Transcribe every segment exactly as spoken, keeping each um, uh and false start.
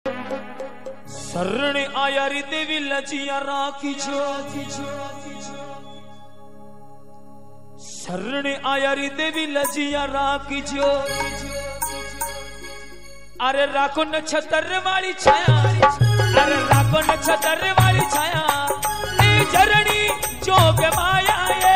शरण आया रे देवी लजिया राखी जो, शरण आया रे देवी लजिया राखी जो। अरे राखो न छतर वाली छाया, अरे राखो न छतर वाली छाया, ए झरणी जोग माया ये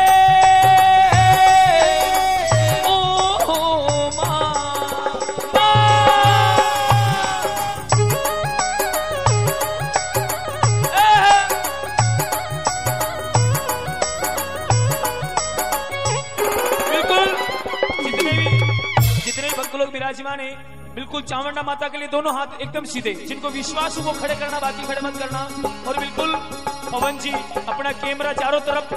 विराजमान है। बिल्कुल चामुंडा माता के लिए दोनों हाथ एकदम सीधे, जिनको विश्वास हो वो खड़े करना, बाकी खड़े मत करना। और बिल्कुल पवन जी अपना कैमरा चारों तरफ।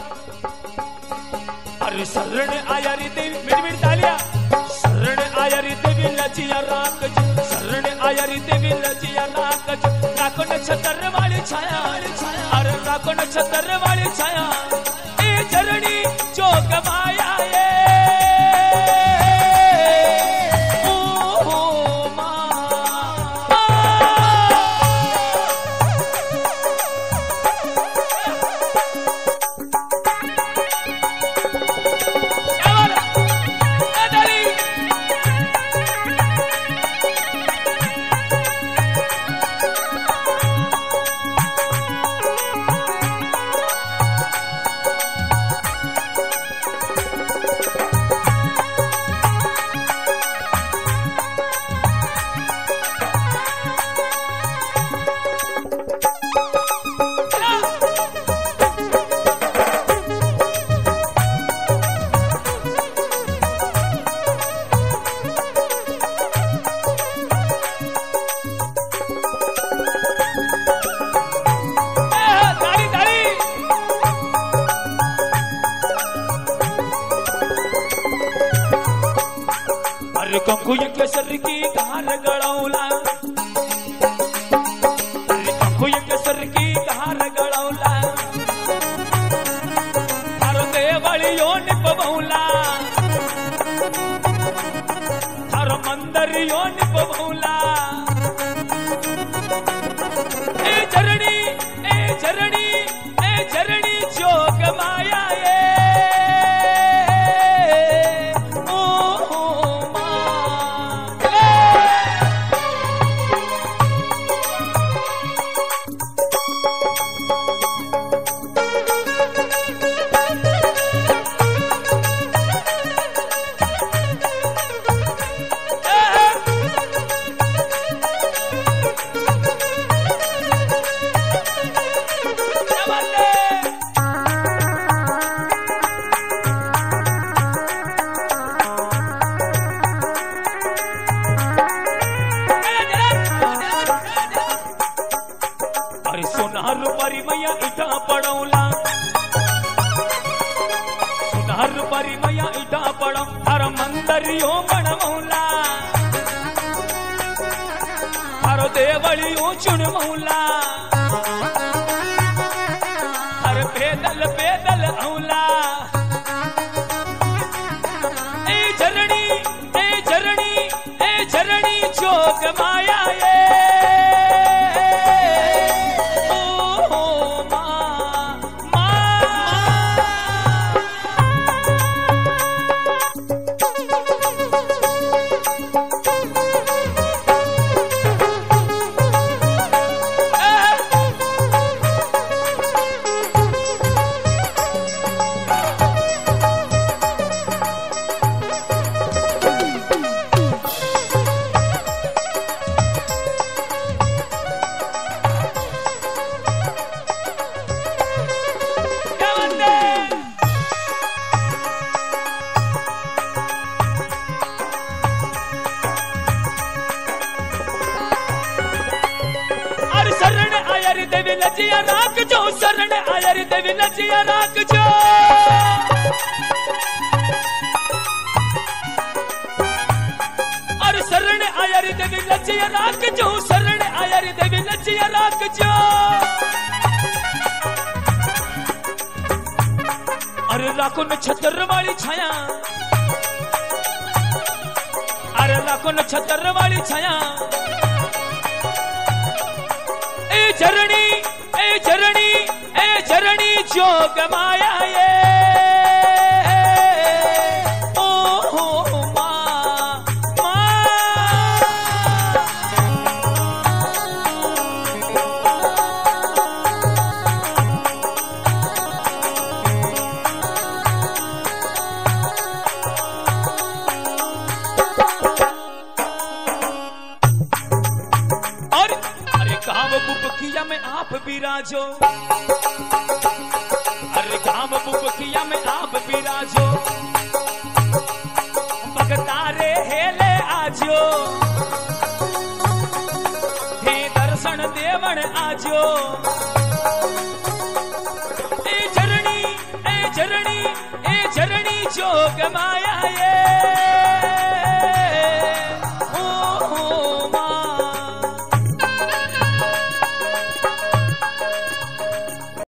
अरे शरण आया रे देवी, मेरी मेरी तालियां। शरण आया रे देवी लजिया राख जो, शरण आया रे देवी लजिया राख जो। राखो न छतर वाली छाया, अरे राखो न छतर वाली छाया, ए झरणी जोग माया ये कंकुय केसर की धार गड़ौला, कंकुय केसर की धार गड़ौला, थारो देवलियो निपबौला, थारो मंदरियो निपबौला, ए झरणी ए झरणी ए झरणी जोग माया ये मंदरियो बनमौला, थारो देवलियो चुनमौला, हर पैदल पैदल औला, ए झरणी ए झरणी ए झरणी जोग माया ये देवी लजिया राख जो, शरण आया रे देवी लजिया राख जो। और शरण आया रे देवी लजिया राख जो, शरण आया रे देवी लजिया राख जो। अरे राखो न छतर वाली छाया, अरे राखो न छतर वाली छाया, झरणी ए झरणी ए झरणी जोग माया ये में आप विराजो, अरे गांव बुबकिया में आप विराजो, भगतारे हेले आजो, हे दर्शन देवण आजो। ए झरणी ए झरणी ए झरणी जोग माया ये